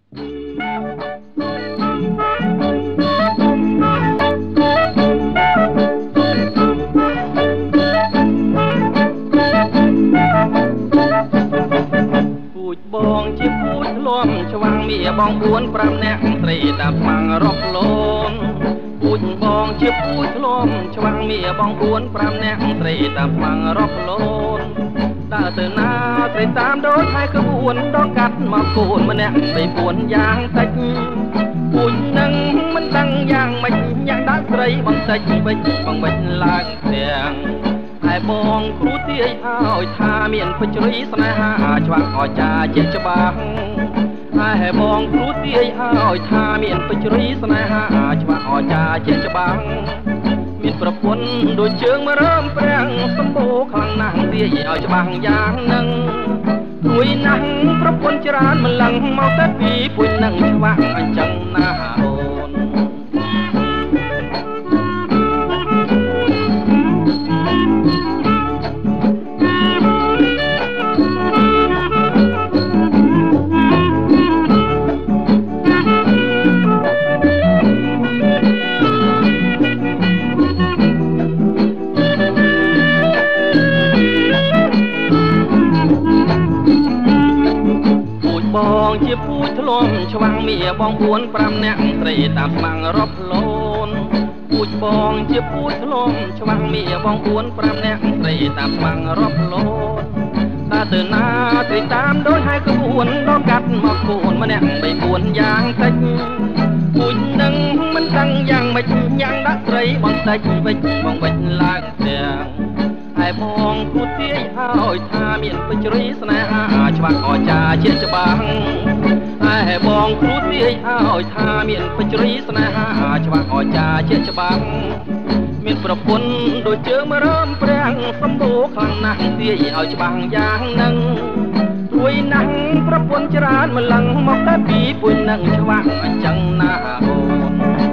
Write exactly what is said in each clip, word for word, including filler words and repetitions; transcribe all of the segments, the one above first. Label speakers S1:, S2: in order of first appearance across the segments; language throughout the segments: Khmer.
S1: បងជាពូជលំឆ្វាំងមីបងបួនប្រាំអ្នកត្រីតាមស្មាំងរកលូនពូជបងជាពូជលំឆ្វាំងមីបងបួនប្រាំអ្នកត្រីតាមស្មាំងរកលូនដើរទៅណាត្រីតាមដូចហើយក្បួនដល់កាត់មកគូនម្នាក់បីពួនយ៉ាងតិចពូជនឹងមិនដឹងយ៉ាងម៉េចយ៉ាងដាក់ត្រីបន្តិចវិចបងវិចឡើងទាំងហើយបងគ្រូទាយឲ្យថាមានពេជ្រីស្នេហាច្បាស់អស្ចារ្យជាច្បាស់ហើយបងគ្រូទាយឲ្យថាមានពេជ្រីស្នេហាច្បាស់អស្ចារ្យជាច្បាស់មានប្រពន្ធដូចជើងមរើមប្រាំងសម្បូរខ្លាំងណាស់ទាយឲ្យច្បាស់យ៉ាងនឹងមួយណាស់ប្រពន្ធច្រើនម្លឹងមកតែពីពុញនឹងច្បាស់អញ្ចឹងណាអូនបងជាពូជធ្លំឆ្វាំងមីបងបួនប្រាំអ្នកត្រីតាមស្មាំងរកលូនពូជបងជាពូជធ្លំឆ្វាំងមីបងបួនប្រាំអ្នកត្រីតាមស្មាំងរកលូនដើរទៅណាត្រីតាមដូចហើយក្បួនដល់កាត់មកគូនម្នាក់បីពួនយ៉ាងតិចពូជនឹងមិនដឹងយ៉ាងម៉េចយ៉ាងដាក់ត្រីបន្តិចវិចបងវិចឡើងទាំងហើយបងគូទាយឲ្យថាមានពេជ្រីស្នេហាច្បាស់អស្ចារ្យជាច្បាស់ហើយបងគ្រូទាយឲ្យថាមានពេជ្រីស្នេហាច្បាស់អស្ចារ្យជាច្បាស់មានប្រពន្ធដូចជើងមរើមប្រាំងសម្បូរខ្លាំងណាស់ទាយឲ្យច្បាស់យ៉ាងនឹងរួយណាស់ប្រពន្ធច្រើនម្លឹងមកតែពីពុញនឹងច្បាស់អញ្ចឹងណាអូន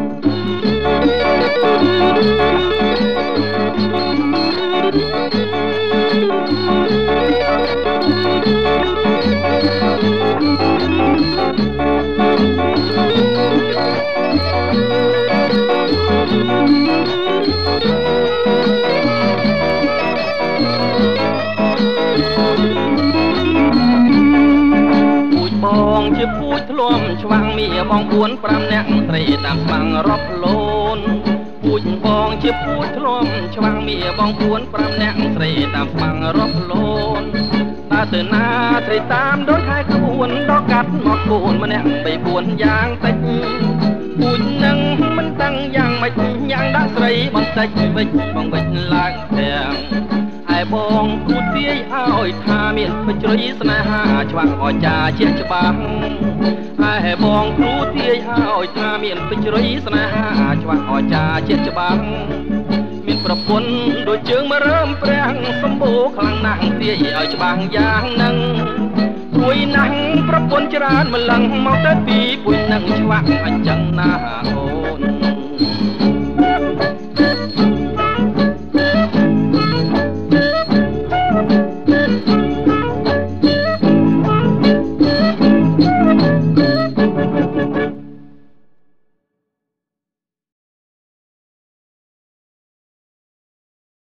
S1: បងជាពូជធ្លំឆ្វាំងមីបងបួនប្រាំអ្នកត្រីតាមស្មាំងរកលូនពូជបងជាពូជធ្លំឆ្វាំងមីបងបួនប្រាំអ្នកត្រីតាមស្មាំងរកលូនដើរទៅណាត្រីតាមដូចហើយក្បួនដល់កាត់មកគូនម្នាក់បីពួនយ៉ាងតិចពូជនឹងមិនដឹងយ៉ាងម៉េចយ៉ាងដាក់ត្រីបន្តិចវិចបងវិចឡើងទាំងហើយបងគូទាយឲ្យថាមានពេជ្រីស្នេហាច្បាស់អស្ចារ្យជាច្បាស់ហើយបងគ្រូទាយឲ្យថាមានពេជ្រីស្នេហាច្បាស់អស្ចារ្យជាច្បាស់មានប្រពន្ធដូចជើងមរើមប្រាំងសម្បូរខ្លាំងណាស់ទាយឲ្យច្បាស់យ៉ាងនឹងរួយណាស់ប្រពន្ធច្រើនម្លឹងមកតែពីពុញនឹងច្បាស់អញ្ចឹងណាអូន